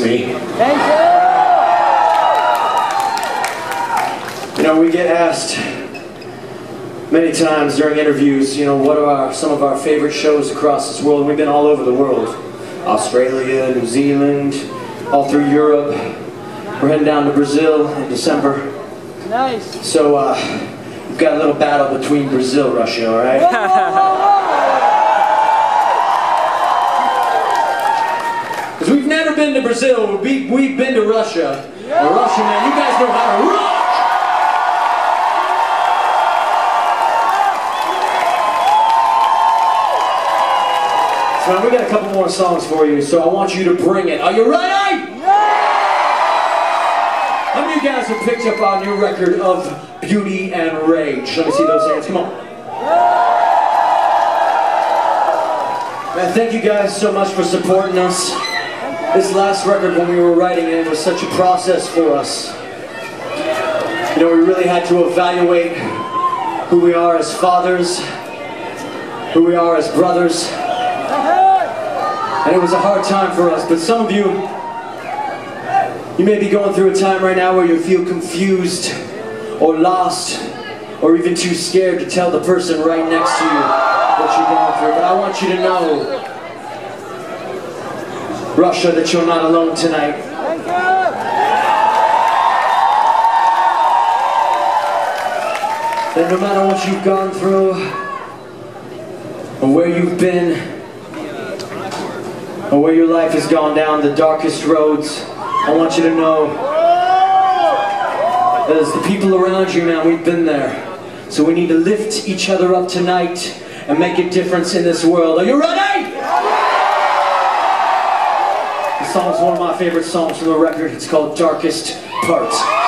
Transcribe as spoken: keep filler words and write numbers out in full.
me. Thank you! You know, we get asked many times during interviews, you know, what are our, some of our favorite shows across this world? We've been all over the world. Australia, New Zealand, all through Europe. We're heading down to Brazil in December. Nice. So, uh, we've got a little battle between Brazil, Russia, all right? Whoa, whoa, whoa, whoa. Because we've never been to Brazil, we, we've been to Russia. Yeah. And Russia, man, you guys know how to rock! So we got a couple more songs for you, so I want you to bring it. Are you ready? How many of you guys have picked up our new record of Beauty and Rage? Let me see those hands, come on. Man, thank you guys so much for supporting us. This last record, when we were writing it, was such a process for us. You know, we really had to evaluate who we are as fathers, who we are as brothers. And it was a hard time for us, but some of you, you may be going through a time right now where you feel confused or lost or even too scared to tell the person right next to you what you're going through. But I want you to know, Russia, that you're not alone tonight. Thank you! That no matter what you've gone through or where you've been, or where your life has gone down the darkest roads, I want you to know that as the people around you, man, we've been there. So we need to lift each other up tonight and make a difference in this world. Are you ready? This song's one of my favorite songs from the record. It's called Darkest Part.